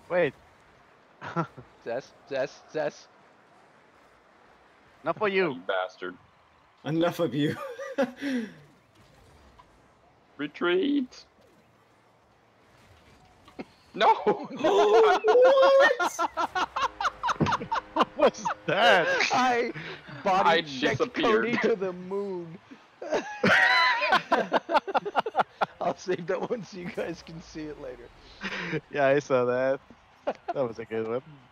Wait, Zess. not for You you. bastard. Enough of you. Retreat. No. What? What was that? I body I checked disappeared. Cody to the moon. I'll save that one so you guys can see it later. Yeah, I saw that. That was a good one.